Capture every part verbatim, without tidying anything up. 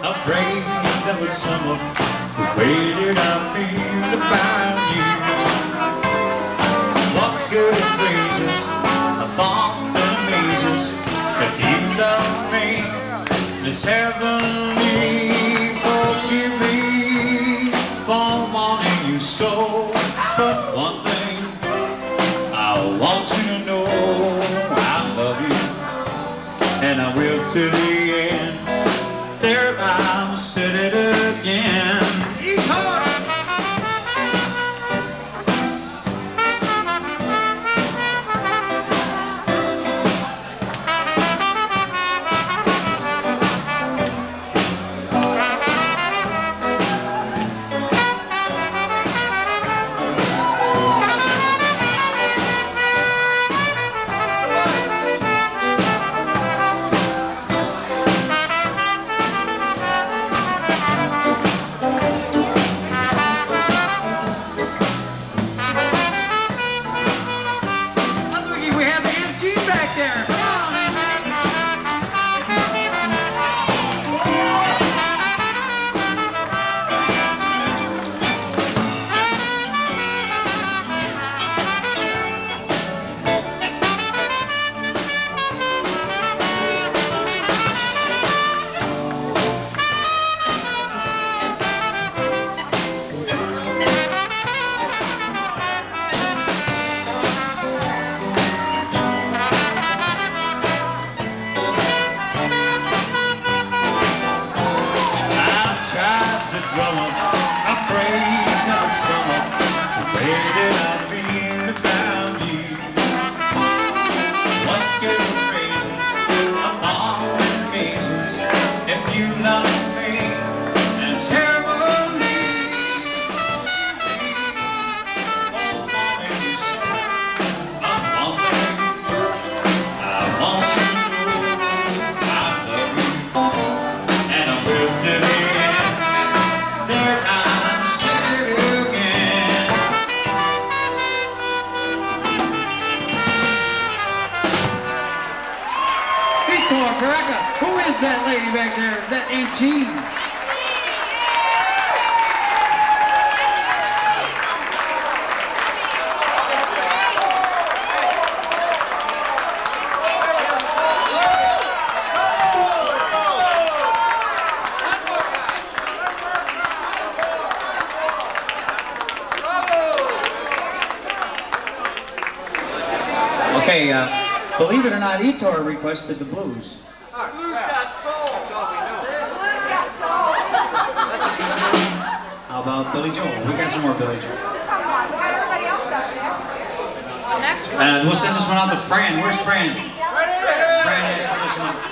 a phrase that would sum up the way that I feel about you. What good is phrases, a thought that amazes, if you love me, it's heavenly. Forgive me for wanting you so, but one thing I want you to know, I love you, and I will to the end. There I'll said it again. Drum up a phrase that would sum up the way that I feel about you. What's good for phrases, a thought that amazes, if you love me, it's heavenly. Oh, wanting you so, but one thing I want you to know, I love you, and I will till the end. Ettore Porreca. Who is that lady back there? That ain't Jean. Okay, uh, believe it or not, Ettore requested the blues. Oh, blues got soul. That's all we know. Blues got soul. How about Billy Joel? We got some more Billy Joel. Come on, we got everybody else up there. Next one. And we'll send this one out to Fran. Where's Fran? Fran asked for this one.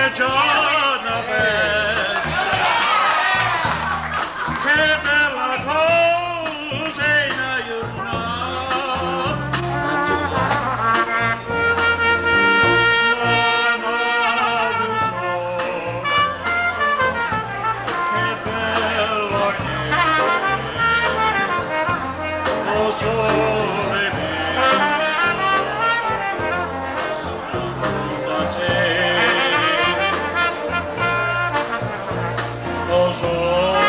giorno festa, che bella cosa in giornata, l'anno del sole, che bello è, oh sole mio, da te. Oh sole,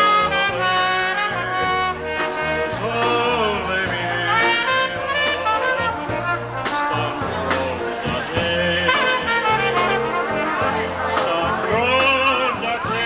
oh sole mio, starò da te, starò da te.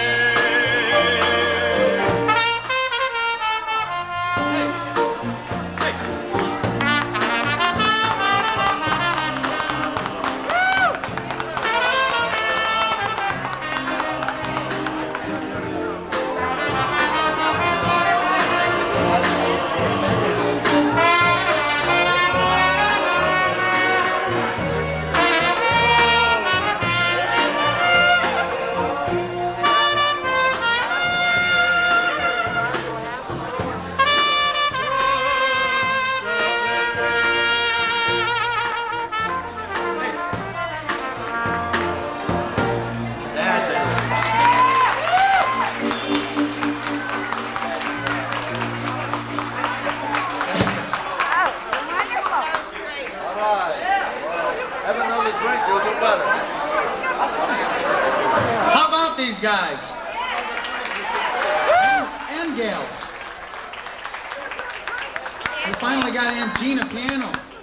That's it. All right. Have another drink, you'll do better. How about these guys? And gals. We finally got Aunt Gina piano.